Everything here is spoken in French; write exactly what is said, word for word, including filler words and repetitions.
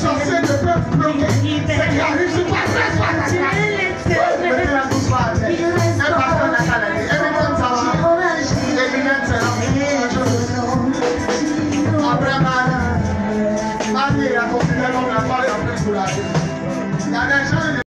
sorciers ne peuvent bloquer. Seigneur, je suis pas très fort. Mettez la douce par terre. Un pasteur n'a qu'à la dire. Évidemment, ça va. Évidemment, c'est la après, Marie, Marie a continué à parler en plus pour la vie. Il y a des gens